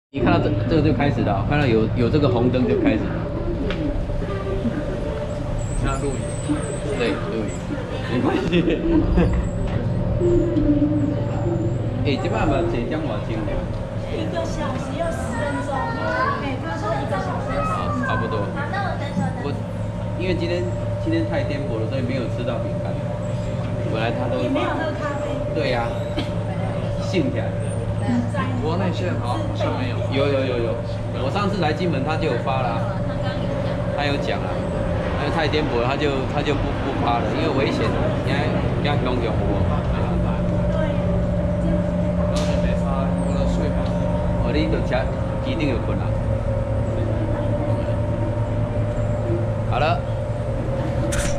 一看到这个就开始了，看到有这个红灯就开始了。 那录影。 对，录影，没关系。这摆嘛坐点外钟了。 1个小时要10分钟，他说1个小时要10分钟。 差不多。 好，那我等等。 因为今天太颠簸了，所以没有吃到饼干。本来他都也没有喝咖啡。 对呀、兴起来。 国内现在好像没有。 有，我上次来金门他就有发啦，他有讲啦，因为太颠簸了，他就不发了，因为危险啊，你看要用有无？ 然后就没发，我的睡饱。 哦，你就吃一定有困难。